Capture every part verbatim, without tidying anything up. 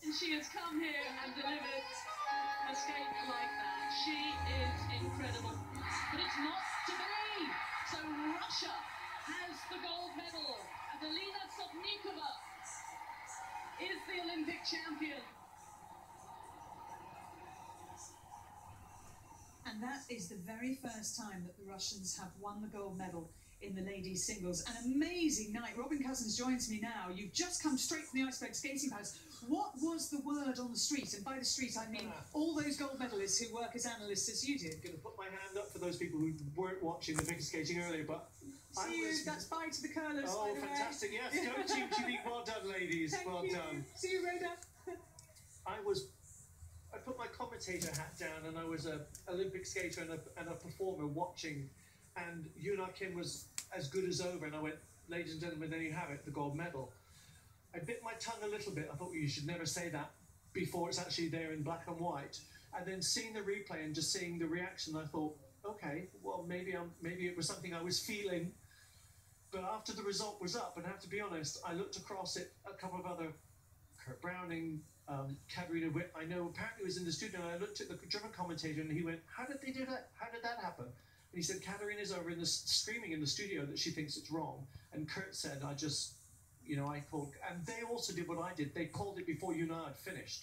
She has come here and delivered a skate like that. She is incredible. But it's not to be. So Russia has the gold medal. Adelina Sotnikova is the Olympic champion. And that is the very first time that the Russians have won the gold medal in the ladies' singles. An amazing night. Robin Cousins joins me now. You've just come straight from the Iceberg Skating Palace. What was the word on the street? And by the street, I mean ah. all those gold medalists who work as analysts as you did. I'm going to put my hand up for those people who weren't watching the figure skating earlier, but See I you. was... That's bye to the curlers. Oh, fantastic. Yes, go Team G B. Well done, ladies. Thank well you. done. See you, Rhoda. I was... I put my commentator hat down and I was an Olympic skater and a, and a performer watching, and Yuna Kim was as good as over, and I went, ladies and gentlemen, there you have it, the gold medal. I bit my tongue a little bit. I thought, well, you should never say that before it's actually there in black and white. And then seeing the replay and just seeing the reaction, I thought, okay, well, maybe I'm, maybe it was something I was feeling. But after the result was up, and I have to be honest, I looked across at a couple of other, Kurt Browning, um, Katarina Witt, I know apparently was in the studio, and I looked at the German commentator and he went, how did they do that? How did that happen? And he said, Katarina's over in the, screaming in the studio that she thinks it's wrong. And Kurt said, I just, you know, I called, and they also did what I did. They called it before Yuna had finished.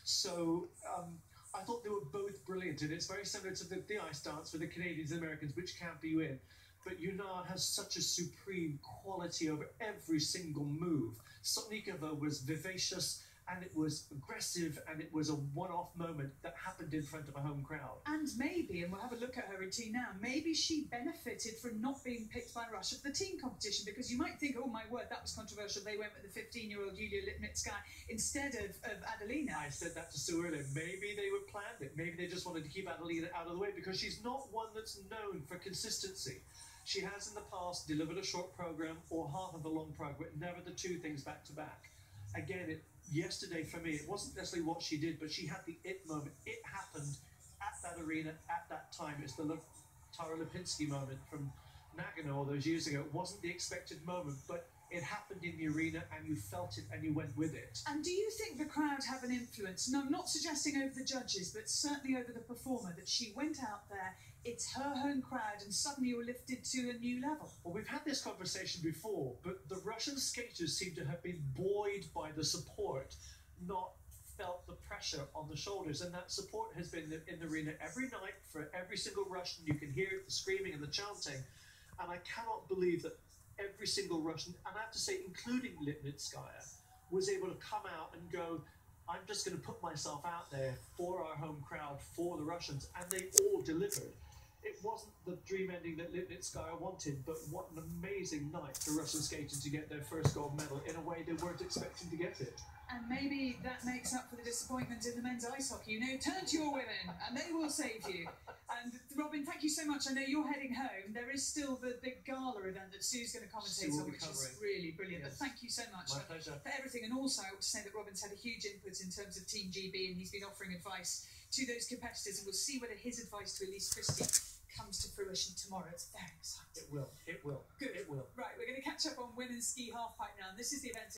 So um, I thought they were both brilliant, and it's very similar to the, the ice dance for the Canadians and Americans, which camp are you in? But Yuna has such a supreme quality over every single move. Sotnikova was vivacious, and it was aggressive, and it was a one-off moment that happened in front of a home crowd. And maybe, and we'll have a look at her routine now, maybe she benefited from not being picked by Russia for the team competition, because you might think, oh my word, that was controversial. They went with the fifteen-year-old Yulia Lipnitskaya instead of, of Adelina. I said that to Sue earlier. Maybe they were planned it. Maybe they just wanted to keep Adelina out of the way, because she's not one that's known for consistency. She has in the past delivered a short program or half of a long program, but never the two things back to back. Again, it, yesterday for me, it wasn't necessarily what she did, but she had the it moment. It happened at that arena at that time. It's the Tara Lipinski moment from Nagano all those years ago. It wasn't the expected moment, but it happened in the arena and you felt it and you went with it. And do you think the crowd have an influence? No, I'm not suggesting over the judges, but certainly over the performer, that she went out there, it's her home crowd, and suddenly you're lifted to a new level? Well, we've had this conversation before, but the Russian skaters seem to have been buoyed by the support, not felt the pressure on the shoulders. And that support has been in the arena every night for every single Russian. You can hear it, the screaming and the chanting. And I cannot believe that every single Russian, and I have to say, including Lipnitskaya, was able to come out and go, I'm just going to put myself out there for our home crowd, for the Russians, and they all delivered. It wasn't the dream ending that Lipnitskaya wanted, but what an amazing night for Russian skating to get their first gold medal in a way they weren't expecting to get it. And maybe that makes up for the disappointment in the men's ice hockey. You know, turn to your women, and they will save you. And Robin, thank you so much. I know you're heading home. There is still the big gala event that Sue's going to commentate on, which is really brilliant. Yes. But thank you so much My for, pleasure. for everything. And also, I want to say that Robin's had a huge input in terms of Team G B, and he's been offering advice to those competitors. And we'll see whether his advice to Elise Christie comes to fruition tomorrow. It's very exciting. It will. It will. Good. It will. Right, we're going to catch up on women's ski halfpipe now. And this is the event.